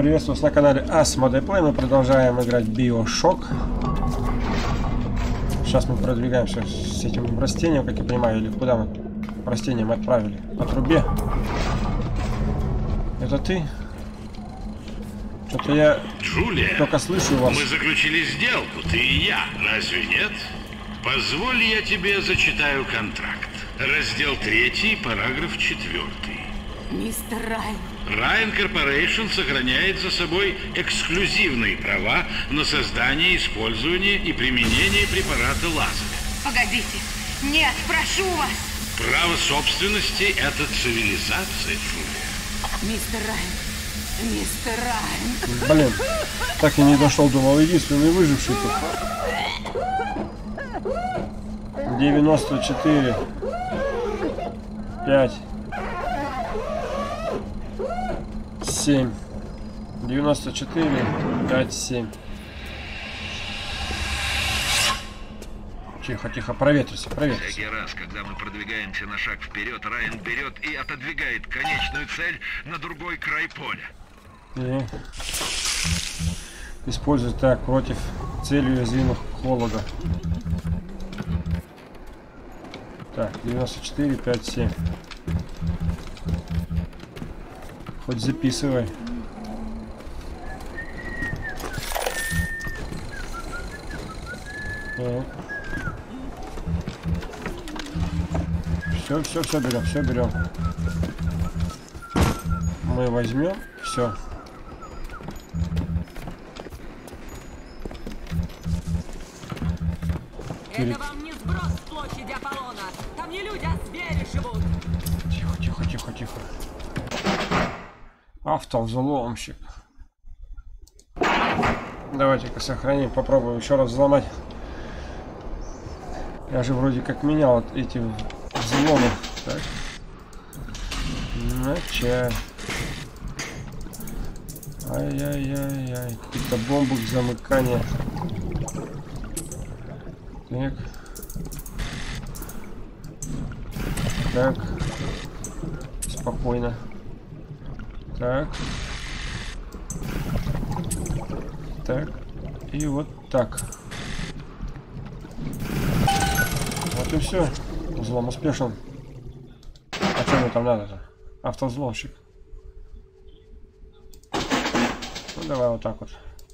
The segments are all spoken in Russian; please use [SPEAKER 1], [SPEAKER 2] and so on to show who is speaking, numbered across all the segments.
[SPEAKER 1] Приветствую вас на канале Asmodee Play. Мы продолжаем играть BioShock. Сейчас мы продвигаемся с этим растением, как я понимаю, или куда мы растение мы отправили? По трубе. Это ты? Что-то я
[SPEAKER 2] Джулия,
[SPEAKER 1] только слышу вас.
[SPEAKER 2] Мы заключили сделку, ты и я, разве нет? Позволь, я тебе зачитаю контракт. Раздел 3, параграф 4.
[SPEAKER 3] Мистер Райан.
[SPEAKER 2] Ryan Corporation сохраняет за собой эксклюзивные права на создание, использование и применение препарата лазеря.
[SPEAKER 3] Погодите. Нет, прошу вас.
[SPEAKER 2] Право собственности – это цивилизация, Джулия.
[SPEAKER 3] Мистер Райан. Мистер Райан.
[SPEAKER 1] Блин, так и не дошел, думал, единственный выживший тут. 94 5 7 94 5 7. Тихо, тихо, проветрись, проветрись.
[SPEAKER 4] Всякий раз, когда мы продвигаемся на шаг вперед, Райан берет и отодвигает конечную цель на другой край поля.
[SPEAKER 1] И используй так против цели уязвимых холода. Так, 94 5 7. Хоть записывай. Все берем, все берем. Мы возьмем, все.
[SPEAKER 3] Это вам не сброс с площади Аполлона. Там не люди, а звери живут.
[SPEAKER 1] Тихо, тихо, тихо, тихо. Автовзломщик. Давайте-ка сохраним, попробуем еще раз взломать. Я же вроде как менял эти взломы. Так. Начать. Ай-яй-яй-яй. Какие-то бомбы к замыканию. Так. Так. Спокойно. Так. Так. И вот так. Вот и все. Взлом успешен. А что мне там надо-то? Автовзломщик. Ну давай вот так вот.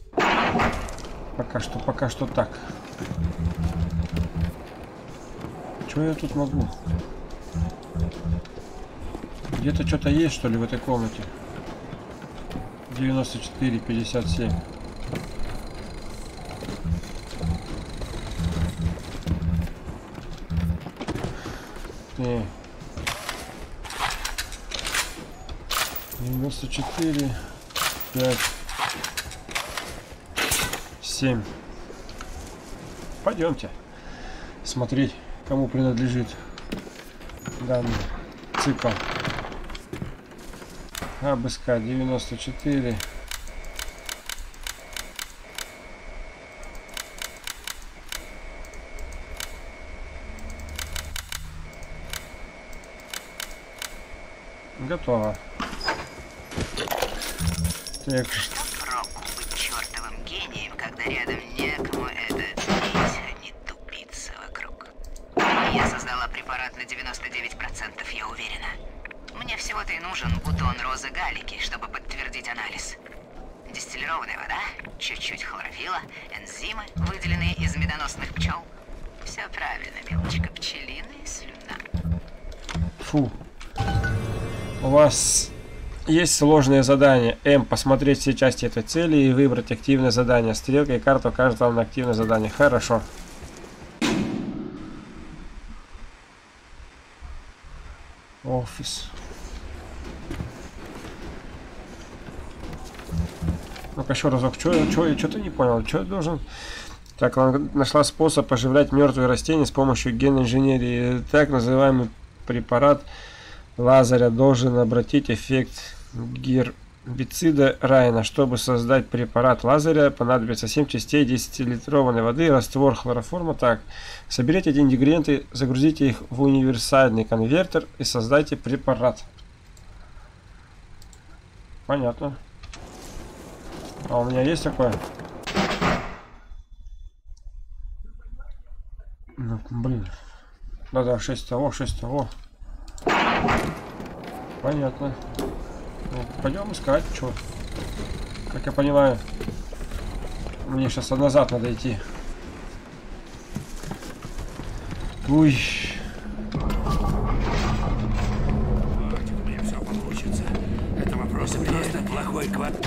[SPEAKER 1] Пока что так. Что я тут могу? Где-то что-то есть, что ли, в этой комнате? 94 57. Не. 94 5 7. Пойдемте смотреть, кому принадлежит данный цикл. Обыскать 94. Готово. Так.
[SPEAKER 5] Что проку быть чертовым гением, когда рядом некому это оценить, а не тупица вокруг? Я создала препарат на 99%, я уверена. Мне всего-то и нужен бутон розы галлики, чтобы подтвердить анализ. Дистиллированная вода, чуть-чуть хлорофила, энзимы, выделенные из медоносных пчел. Все правильно, милочка, пчелиная слюна.
[SPEAKER 1] Фу. У вас есть сложное задание. М. Посмотреть все части этой цели и выбрать активное задание. Стрелка и карта укажут вам на активное задание. Хорошо. Офис. Ну-ка еще разок. Я что-то не понял. Что я должен... Так, она нашла способ оживлять мертвые растения с помощью генной инженерии. Так называемый препарат лазеря должен обратить эффект гербицида Райана. Чтобы создать препарат лазеря, понадобится 7 частей 10-литрованной воды, раствор хлороформа. Так, соберите эти ингредиенты, загрузите их в универсальный конвертер и создайте препарат. Понятно. А у меня есть такое? Ну, блин. Да-да, 6 того, 6 того. Понятно. Ну, пойдем искать, что. Как я понимаю, мне сейчас назад надо идти. Ой.
[SPEAKER 6] У меня все получится. Это вопрос просто плохой квад.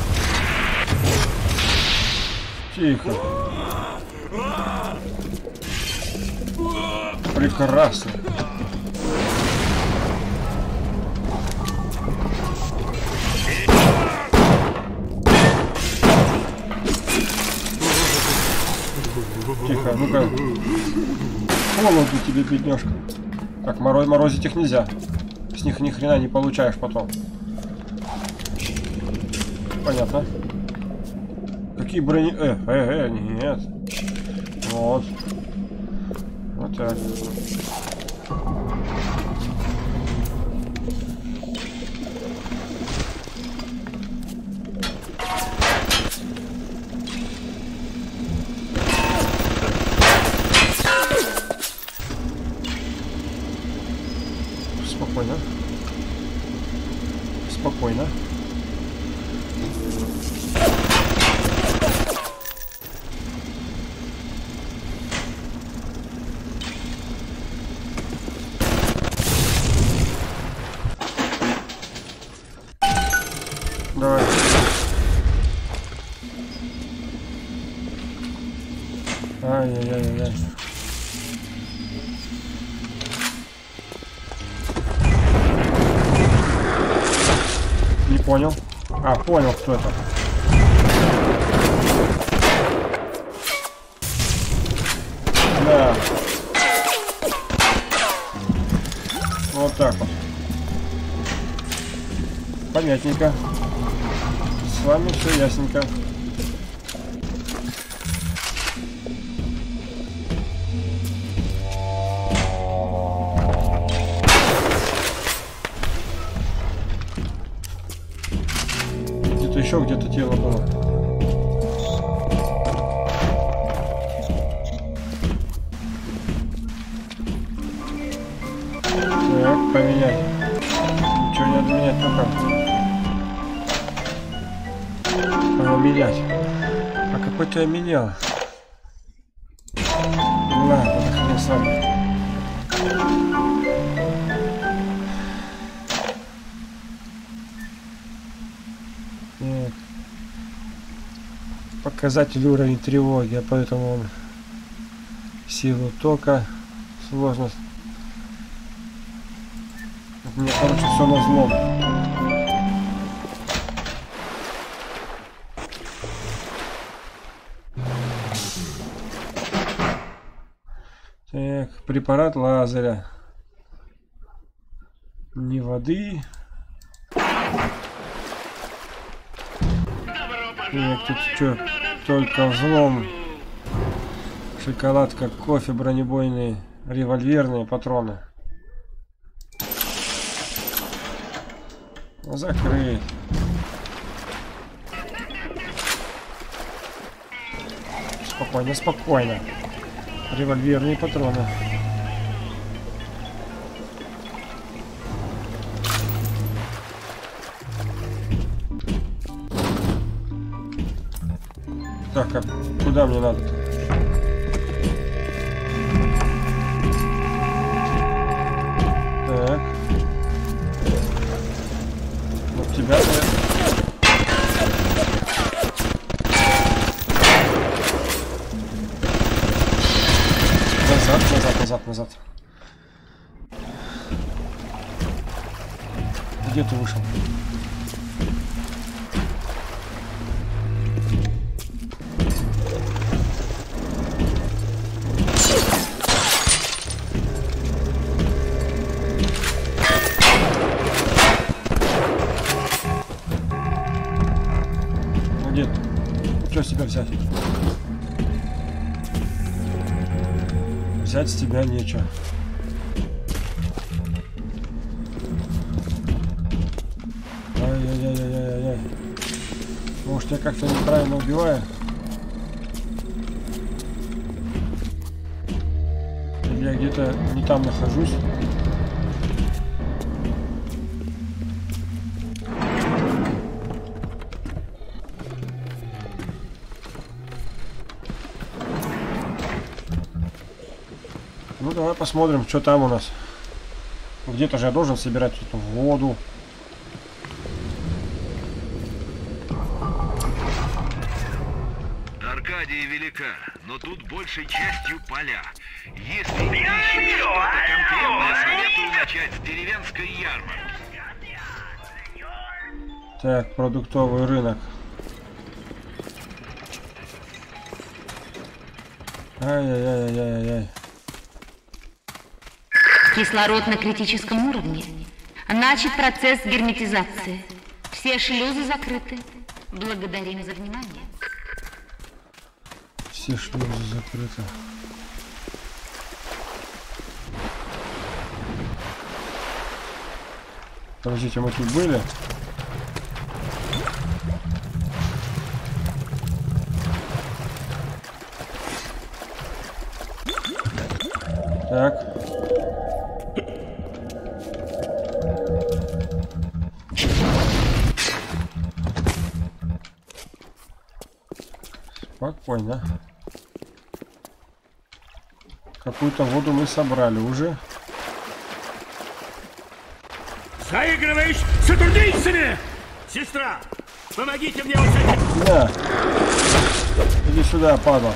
[SPEAKER 1] Тихо. Прекрасно. Тихо, ну-ка. Холоду тебе, бедняжка. Так, морозить их нельзя. С них ни хрена не получаешь потом. Понятно. Какие брони... нет. Вот. Вот так. Спокойно. Спокойно. Давай. Ай-яй-яй-яй. Не понял. А, понял, кто это. Да. Вот так вот. Понятненько. С вами все ясненько. Где-то еще где-то тело было. Так, поменять. Ничего не надо менять пока. Менять. А какой-то я менял. Ладно, это хрен с вами. Нет. Показатель уровень тревоги, а поэтому он силу тока, сложность. Мне, короче, все на злом. Так, препарат лазеря. Не воды. Так, тут что? Только взлом. Шоколадка, кофе, бронебойные, револьверные патроны. Закрыть. Спокойно, спокойно. Револьверные патроны. Так, а куда мне надо-то? Так. Вот тебя... Назад. Где ты вышел? Где ты? Что с тебя взять? Взять с тебя нечего. Ай-яй-яй-яй-яй-яй. Может, я как-то неправильно убиваю? Или я где-то не там нахожусь? Ну, давай посмотрим, что там у нас. Где-то же я должен собирать эту воду.
[SPEAKER 4] Аркадия велика, но тут большей частью поля. Если ищешь что-то конкретное, советую начать с деревенской ярмарки.
[SPEAKER 1] Так, продуктовый рынок. Ай-яй-яй-яй-яй.
[SPEAKER 7] Кислород на критическом уровне. Начат процесс герметизации. Все шлюзы закрыты. Благодарим за внимание.
[SPEAKER 1] Все шлюзы закрыты. Подождите, мы тут были? Так. Спокойно. Какую-то воду мы собрали уже.
[SPEAKER 6] Заигрываешь с атурдийцами! Сестра, помогите мне вот с этим!
[SPEAKER 1] Да. Иди сюда, падла.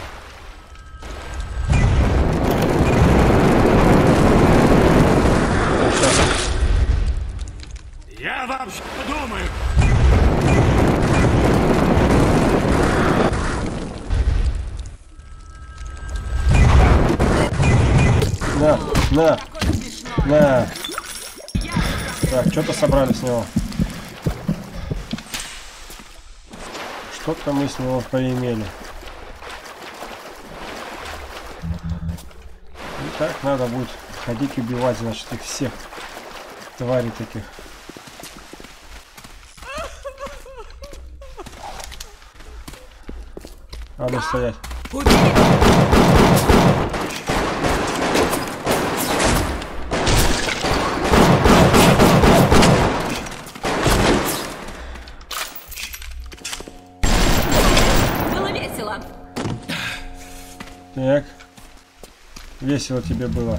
[SPEAKER 6] Я вам что думаю?
[SPEAKER 1] На. На. Так, что-то собрали с него. Что-то мы с него поимели. И так надо будет ходить убивать, значит, их всех. Тварей таких. А ну стоять.
[SPEAKER 3] Было весело.
[SPEAKER 1] Так. Весело тебе было.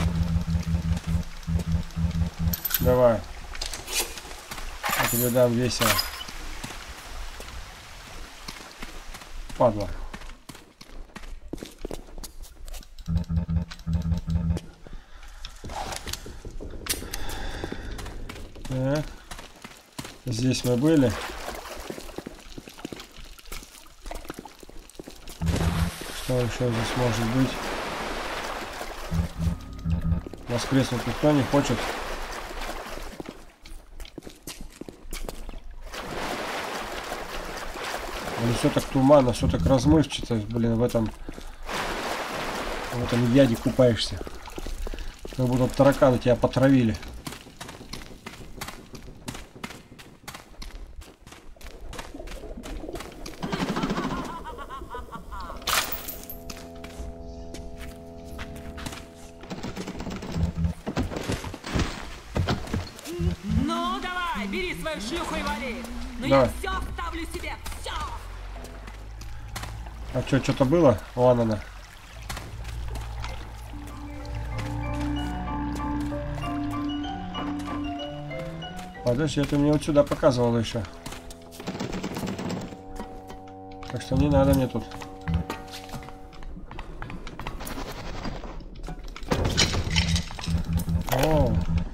[SPEAKER 1] Давай. Я тебе дам весело. Падла. Так. Здесь мы были. Что еще здесь может быть? Воскреснуть никто не хочет. Но все так туманно, все так размывчато, блин, в этом яде купаешься. Как будто тараканы тебя потравили.
[SPEAKER 3] Ну, давай, бери свою шлюху и вали. Но
[SPEAKER 1] Давай.
[SPEAKER 3] я все вставлю себе, все.
[SPEAKER 1] А что-то было? Вон она. Подожди, это мне вот сюда показывало еще. Так что не надо мне тут. О,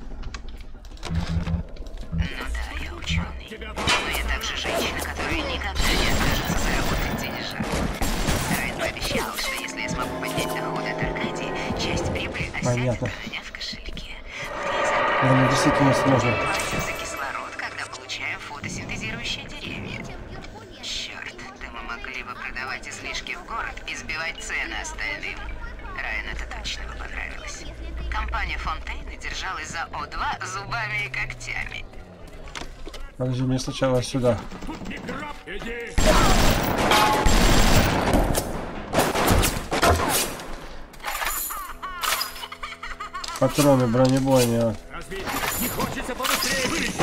[SPEAKER 5] Ну да, я ученый. Но я также женщина, которая никогда не откажется заработать денежа. Райан пообещал, что если я смогу поднять доходы от Аркадии, часть прибыли
[SPEAKER 1] Понятно.
[SPEAKER 5] осядет у меня в кошельке.
[SPEAKER 1] ну, действительно сложно.
[SPEAKER 5] Платим за кислород, когда получаем фотосинтезирующие деревья. Черт, да мы могли бы продавать излишки в город и сбивать цены остальным. Райан, это точно бы понравилось. Компания Фонтейна держалась за О2 зубами и когтями.
[SPEAKER 1] Подожди, мне сначала сюда.
[SPEAKER 6] Иди.
[SPEAKER 1] Патроны бронебойные.
[SPEAKER 6] Разве не хочется побыстрее вылезть?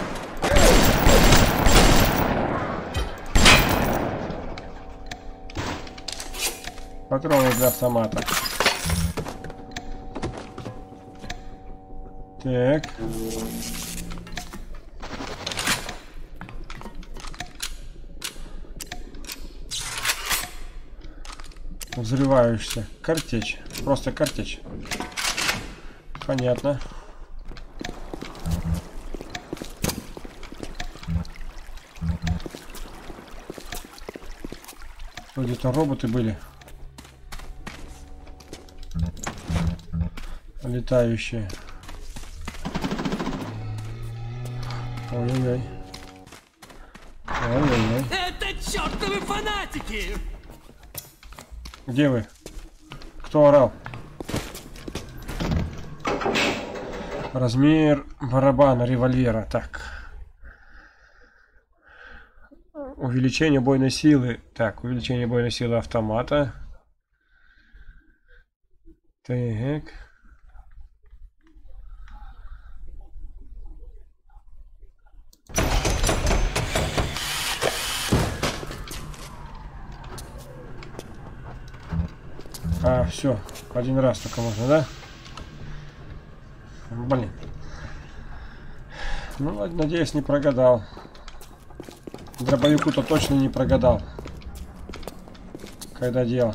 [SPEAKER 1] Патроны для автомата. Так. Взрывающийся. Картечь. Просто картечь. Понятно. Где-то роботы были. Летающие. Ой-ой-ой. Ой-ой-ой.
[SPEAKER 3] Это чертовы фанатики!
[SPEAKER 1] Где вы? Кто орал? Размер барабана револьвера. Так. Увеличение бойной силы. Так, увеличение бойной силы автомата. Так. А, все, один раз только можно, да? Блин. Ну, надеюсь, не прогадал. Дробовику-то точно не прогадал. Когда делал.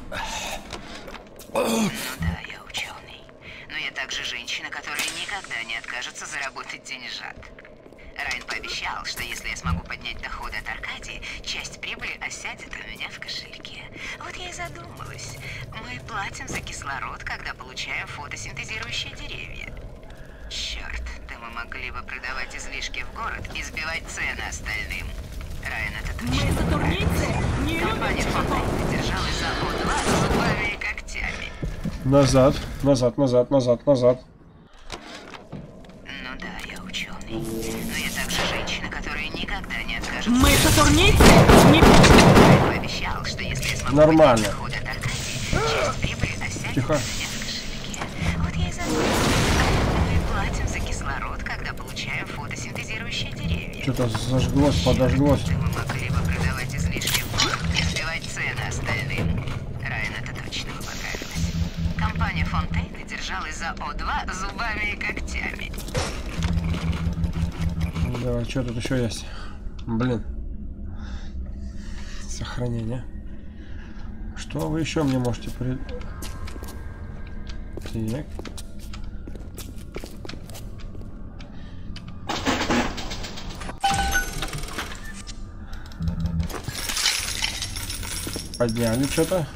[SPEAKER 5] Ну да, я ученый. Но я также женщина, которая никогда не откажется заработать деньжат. Райан пообещал, что если я смогу поднять доходы от Аркадии, часть прибыли осядет у меня в кошельке. Вот я и задумалась. Мы платим за кислород, когда получаем фотосинтезирующие деревья. Черт, да мы могли бы продавать излишки в город и сбивать цены остальным. Райан это точно.
[SPEAKER 3] Мы сатурнийцы не
[SPEAKER 5] Компания
[SPEAKER 3] любят
[SPEAKER 5] Фонтейн держалась за О2 зубами и когтями.
[SPEAKER 1] Назад, назад, назад, назад, назад.
[SPEAKER 5] Ну да, я ученый. Но я также женщина, которая никогда не откажется.
[SPEAKER 3] Мы сатурнийцы не...
[SPEAKER 5] Райан пообещал, что если я смогу
[SPEAKER 1] Нормально.
[SPEAKER 5] поднять доходы от Аркадии, часть прибыли осядет
[SPEAKER 1] Тихо.
[SPEAKER 5] у меня в кошельке. Вот я и задумалась. Мы платим за кислород, когда получаем фотосинтезирующие деревья.
[SPEAKER 1] Что-то зажглось, подожглось.
[SPEAKER 5] Да мы могли бы продавать излишки в город и сбивать цены остальным. Райан это точно бы понравилось. Компания Фонтейна держалась за О2 зубами и когтями.
[SPEAKER 1] Давай, что тут еще есть? Блин. Сохранение. Что вы еще мне можете Так. Подняли что-то.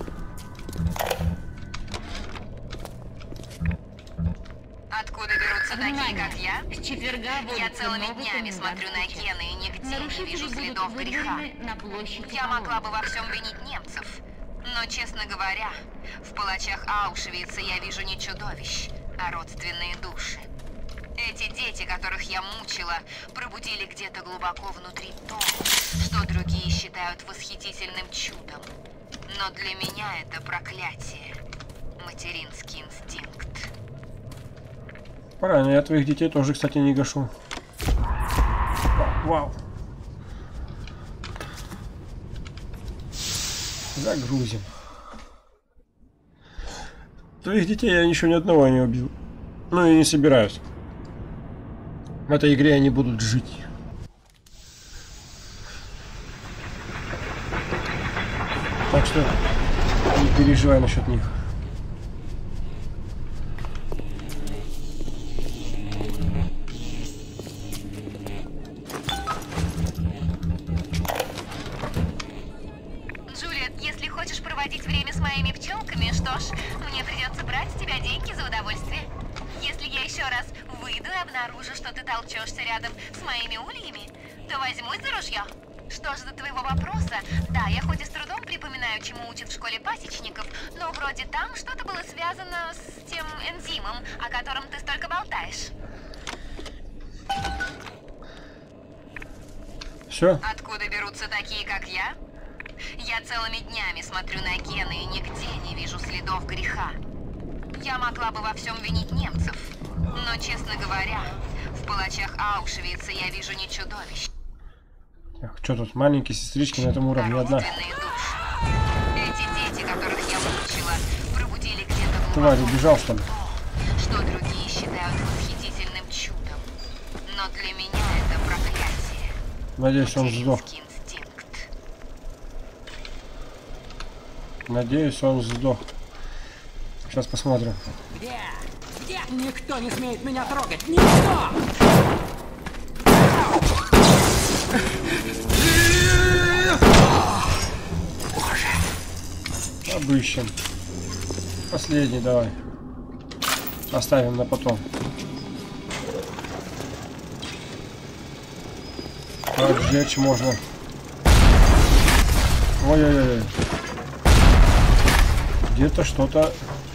[SPEAKER 5] Откуда берутся такие, как я?
[SPEAKER 7] С четверга
[SPEAKER 5] Я
[SPEAKER 7] вводится
[SPEAKER 5] целыми
[SPEAKER 7] новый
[SPEAKER 5] днями смотрю на
[SPEAKER 7] комендантский час.
[SPEAKER 5] гены и нигде не
[SPEAKER 7] Нарушители
[SPEAKER 5] вижу
[SPEAKER 7] будут
[SPEAKER 5] следов греха.
[SPEAKER 7] выдвинуты на площадь
[SPEAKER 5] Я могла
[SPEAKER 7] Аполлона.
[SPEAKER 5] бы во всем винить немцев. Но, честно говоря, в палачах Аушвица я вижу не чудовищ, а родственные души. Эти дети, которых я мучила, пробудили где-то глубоко внутри то, что другие считают восхитительным чудом. Но для меня это проклятие. Материнский инстинкт.
[SPEAKER 1] Правильно, я твоих детей тоже, кстати, не гашу. Вау. Загрузим. Твоих детей я еще ни одного не убил. Ну и не собираюсь. В этой игре они будут жить. Так что не переживай насчет них.
[SPEAKER 5] Джулиет, если хочешь проводить время с моими пчелками, что ж, мне придется брать с тебя деньги за удовольствие. Если я еще раз выйду и обнаружу, что ты толчешься рядом с моими ульями, то возьмусь за ружье. Что ж до твоего вопроса, да, я хоть и с трудом припоминаю, чему учат в школе пасечников, но вроде там что-то было связано с тем энзимом, о котором ты столько болтаешь.
[SPEAKER 1] Все?
[SPEAKER 5] Откуда берутся такие, как я? Я целыми днями смотрю на гены и нигде не вижу следов греха. Я могла бы во всем винить немцев, но, честно говоря, в палачах Аушвица я вижу не чудовищ.
[SPEAKER 1] Так, что тут? Маленькие сестрички на этом уровне одна.
[SPEAKER 5] Родственные души. Эти дети, которых я выучила, пробудили где-то в
[SPEAKER 1] Тварь, убежал, что ли?
[SPEAKER 5] что другие считают восхитительным чудом. Но для меня это проклятие.
[SPEAKER 1] Надеюсь, он сдох.
[SPEAKER 5] Материнский инстинкт.
[SPEAKER 1] Надеюсь, он сдох. Сейчас посмотрим.
[SPEAKER 3] Где? Где? Никто не смеет меня трогать! Никто!
[SPEAKER 1] Обыщем. Последний давай. Оставим на потом. Поджечь можно. Ой-ой-ой. Где-то что-то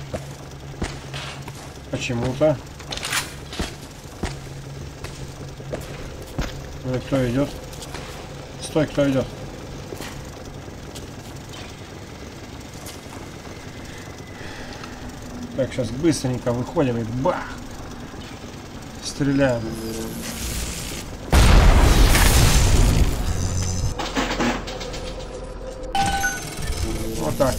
[SPEAKER 1] почему-то. Ну и кто идет? Стой, кто идет? Так, сейчас быстренько выходим и бах! Стреляем. Вот так.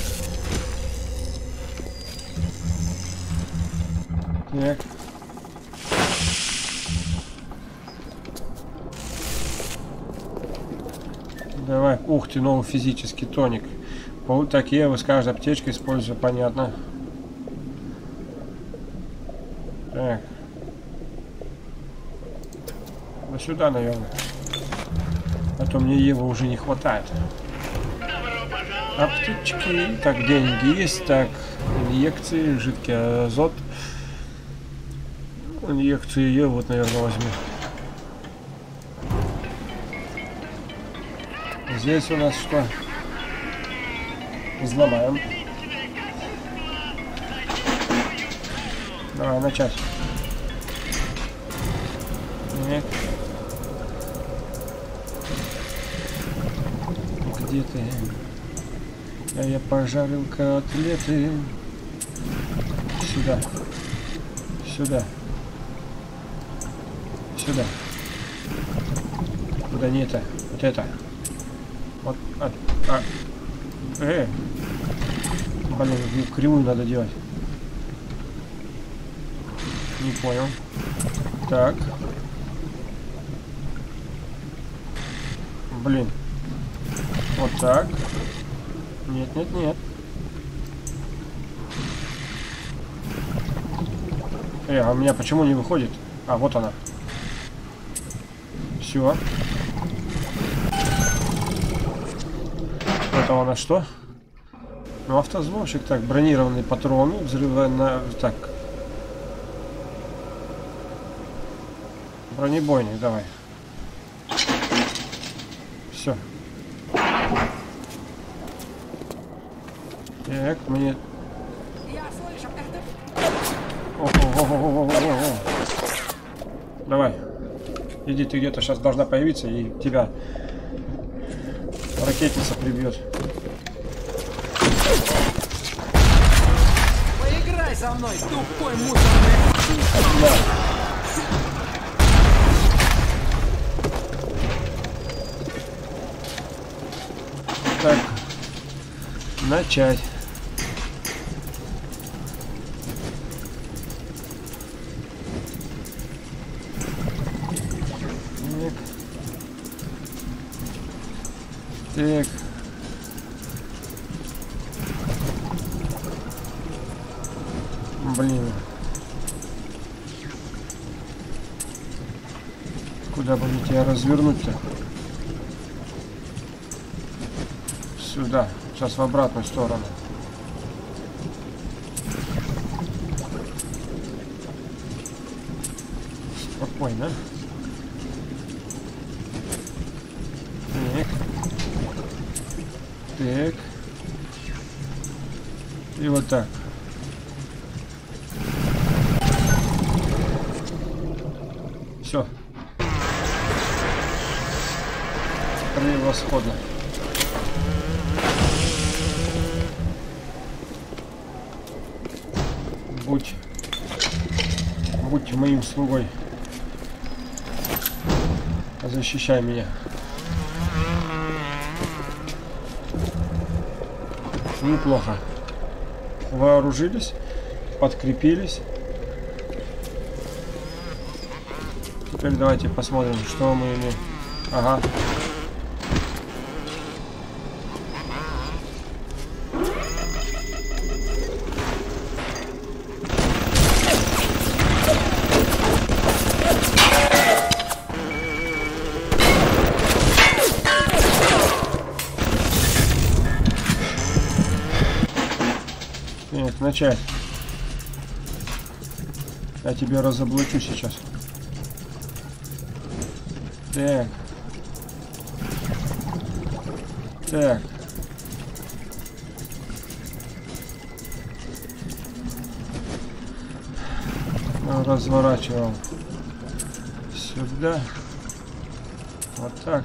[SPEAKER 1] Так. Давай. Ух ты, новый физический тоник. Такие вы с каждой аптечкой использую, понятно. Так. Да сюда, наверное. А то мне его уже не хватает. Аптечки. Так, деньги есть. Так, инъекции, жидкий азот. Инъекцию ее вот, наверное, возьму. Здесь у нас что? Взломаем. Давай, начать. Нет. Где ты? А я пожарил котлеты. Сюда. Сюда. Сюда. Куда не это? Вот это. Вот. Блин, кривую надо делать. Не понял. Так. Блин. Вот так. Нет, нет, нет. А у меня почему не выходит? А, вот она. Все. Это у нас что? Ну, автозвончик. Так, бронированные патроны. Взрывы на... Так. Бронебойный, давай. Все. Так, мне...
[SPEAKER 3] Я слышу, это...
[SPEAKER 1] О-о-о-о-о-о-о-о. Давай. Иди, ты где-то сейчас должна появиться, и тебя ракетница прибьет.
[SPEAKER 3] Поиграй со мной, тупой мусорный!
[SPEAKER 1] Да. Так. Начать. Так. Блин. Куда бы мне тебя развернуть-то? Сюда. Сейчас в обратную сторону. Спокойно. Так. Так. И вот так. Все. Превосходно. Будь моим слугой. Защищай меня. Неплохо. Вооружились, подкрепились. Теперь давайте посмотрим, что мы имеем. Ага. Нет, начать. Я тебя разоблачу сейчас. Так. Так. Разворачивал сюда. Вот так.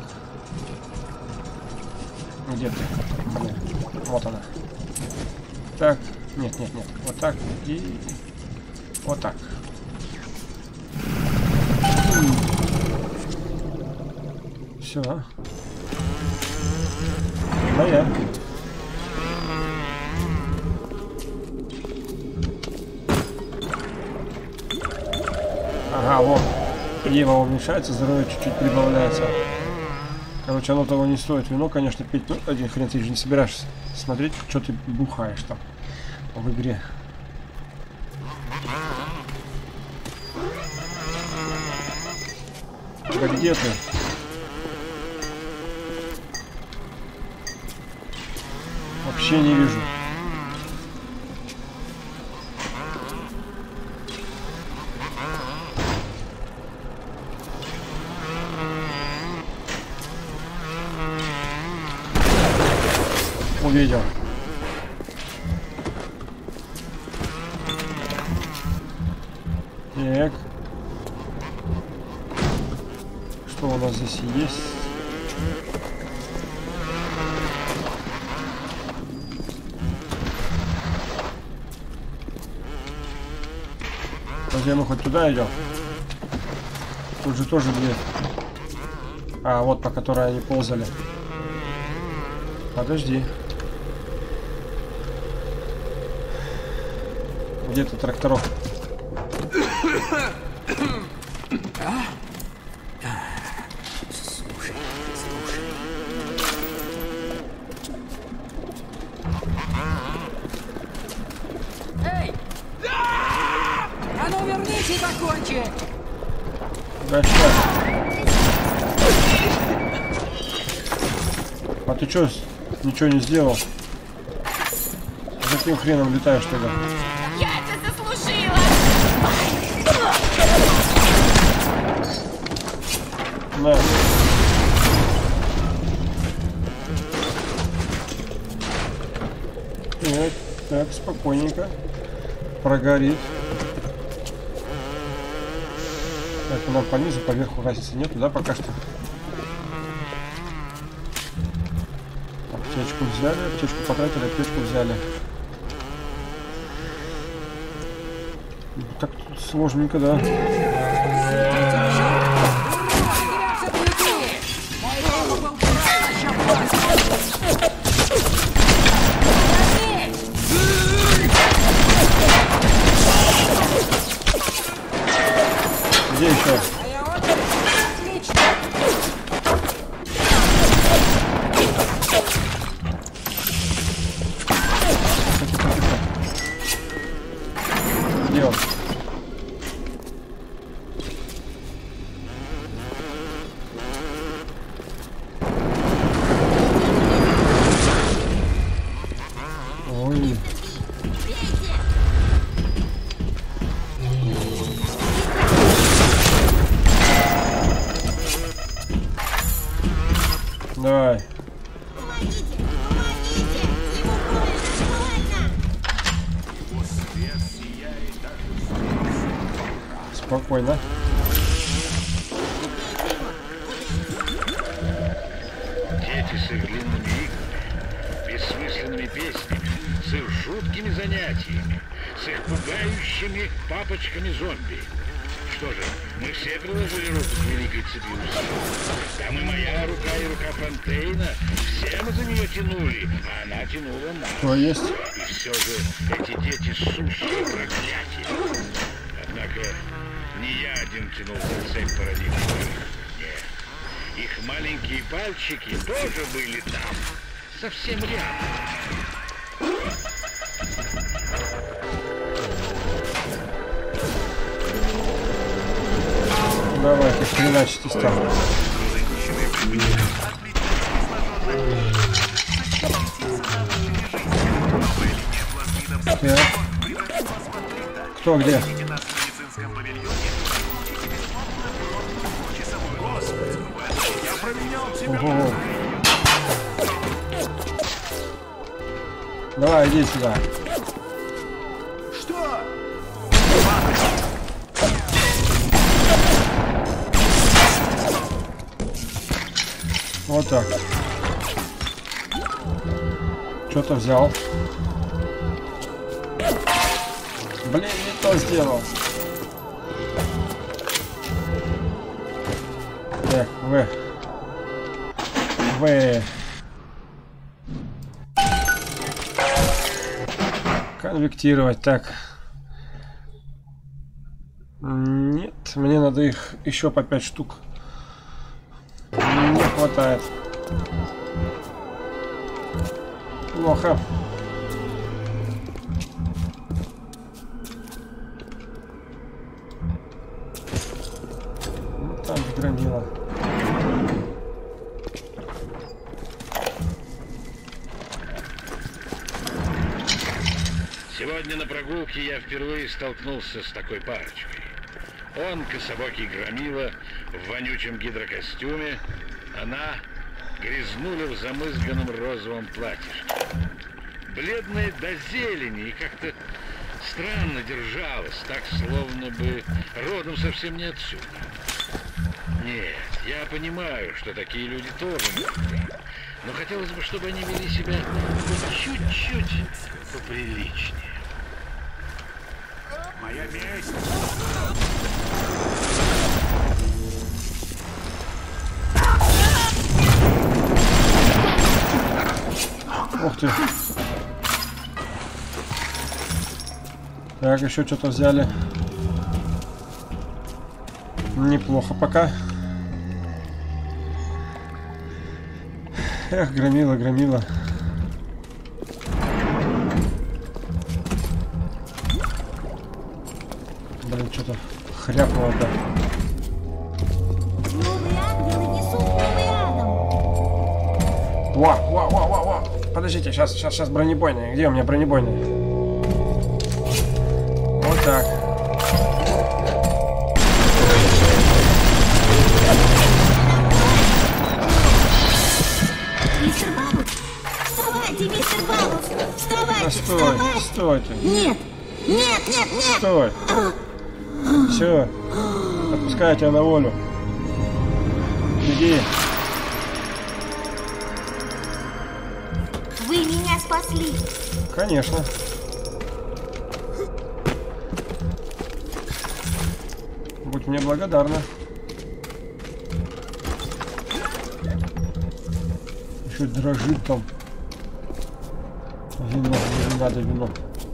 [SPEAKER 1] Где ты? Блин. Вот она. Так. Нет, нет, нет. Вот так. И вот так. Все. Моя. Ага, вот. Ева уменьшается, здоровье чуть-чуть прибавляется. Короче, оно того не стоит. Вино, конечно, пить. Ну, один хрен, ты же не собираешься смотреть, что ты бухаешь там в игре. Да где ты? Вообще не вижу. Увидел. Так. Что у нас здесь есть? Подожди, мы хоть туда идем? Тут же тоже дверь. А, вот по которой они ползали. Подожди. Где-то тракторов.
[SPEAKER 6] Слушай.
[SPEAKER 3] Эй! А ну вернись и закончи!
[SPEAKER 1] Да что? А ты чё, ничего не сделал? За каким хреном летаешь тогда?
[SPEAKER 7] Я это заслужила!
[SPEAKER 1] На. Так, так, спокойненько. Прогорит. Так, нам по низу, поверху разницы нету, да, пока что? Аптечку взяли, аптечку потратили, аптечку взяли. Так сложненько, да. Где еще? Где он? Ой. Давай. Спокойно.
[SPEAKER 2] жуткими занятиями, с их пугающими папочками-зомби. Что же, мы все приложили руку к великой цепи усилий. Там и моя рука, и рука Фонтейна. Все мы за нее тянули, а она тянула нас.
[SPEAKER 1] Что есть?
[SPEAKER 2] И все же эти дети сущие проклятия. Однако не я один тянул за цепь, породившую их. Нет. Их маленькие пальчики тоже были там. Совсем рядом.
[SPEAKER 1] Давайте, хреначьте ставлю. Так. Кто где? Ого. Давай, иди сюда.
[SPEAKER 6] Что?
[SPEAKER 1] Вот так. Что-то взял. Блин, не то сделал. Так, В. Конвектировать. Так. Нет, мне надо их еще по 5 штук. Не хватает. Плохо. Ну, там громила.
[SPEAKER 2] Сегодня на прогулке я впервые столкнулся с такой парочкой. Он кособокий громила в вонючем гидрокостюме, она грязнуля в замызганном розовом платьишке. Бледная до зелени и как-то странно держалась, так словно бы родом совсем не отсюда. Нет, я понимаю, что такие люди тоже нужны, но хотелось бы, чтобы они вели себя хоть чуть-чуть поприличнее.
[SPEAKER 6] Моя месть!
[SPEAKER 1] Ух ты. Так, еще что-то взяли. Неплохо пока. Эх, громила. Блин, что-то хряпнуло, да.
[SPEAKER 8] Новые ангелы несут новый Адам.
[SPEAKER 1] Во. Подождите, сейчас бронебойные. Где у меня бронебойные? Вот так.
[SPEAKER 8] Мистер Бабус, вставайте, мистер Бабус, вставайте,
[SPEAKER 1] Да
[SPEAKER 8] вставайте.
[SPEAKER 1] стой ты.
[SPEAKER 8] Нет.
[SPEAKER 1] Стой. Все. Отпускаю тебя на волю. Иди.
[SPEAKER 8] Вы меня спасли.
[SPEAKER 1] Конечно. Будь мне благодарна. Еще дрожит там. Вино, не надо вино.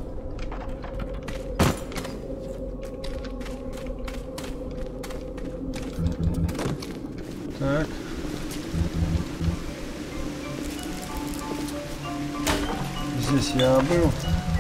[SPEAKER 1] Так. Здесь я был.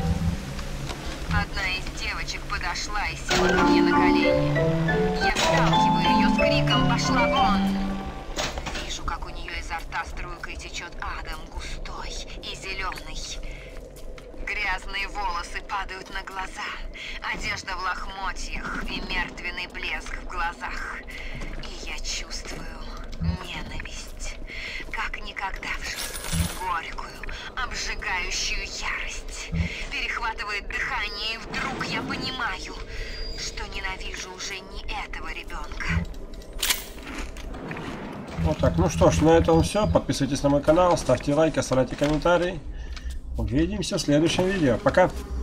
[SPEAKER 5] Одна из девочек подошла и села ко мне на колени. Я вталкиваю ее с криком «Пошла вон!». Вижу, как у нее изо рта струйкой течет Адам, густой и зеленый. Грязные волосы падают на глаза, одежда в лохмотьях и мертвенный блеск в глазах. И я чувствую ненависть, как никогда в жизни, горькую, обжигающую ярость. Перехватывает дыхание, и вдруг я понимаю, что ненавижу уже не этого ребенка.
[SPEAKER 1] Вот так. Ну что ж, на этом все. Подписывайтесь на мой канал, ставьте лайки, оставляйте комментарии. Увидимся в следующем видео. Пока.